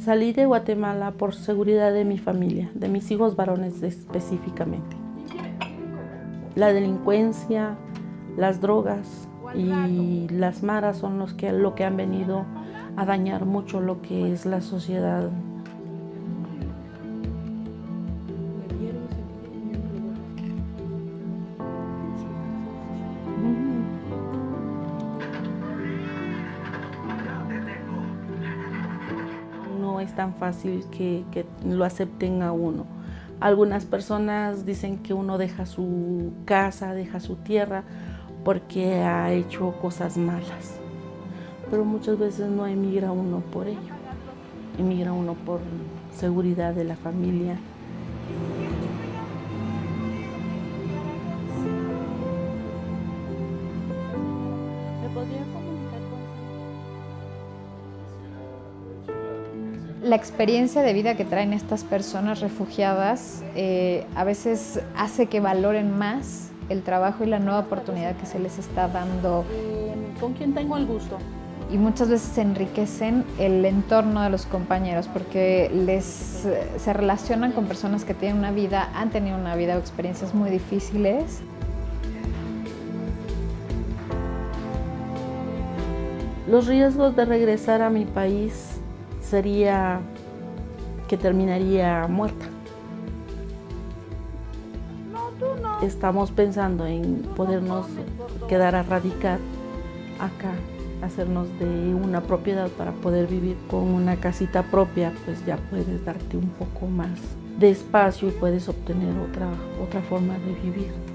Salí de Guatemala por seguridad de mi familia, de mis hijos varones específicamente. La delincuencia, las drogas y las maras son lo que han venido a dañar mucho lo que es la sociedad. No es tan fácil que lo acepten a uno. Algunas personas dicen que uno deja su casa, deja su tierra porque ha hecho cosas malas. Pero muchas veces no emigra uno por ello. Emigra uno por seguridad de la familia. ¿Me podría comunicar con... La experiencia de vida que traen estas personas refugiadas a veces hace que valoren más el trabajo y la nueva oportunidad que se les está dando. ¿Con quién tengo el gusto? Y muchas veces enriquecen el entorno de los compañeros porque se relacionan con personas que tienen una vida, han tenido una vida o experiencias muy difíciles. Los riesgos de regresar a mi país sería que terminaría muerta. Estamos pensando en podernos quedar a radicar acá, hacernos de una propiedad para poder vivir con una casita propia, pues ya puedes darte un poco más de espacio y puedes obtener otra forma de vivir.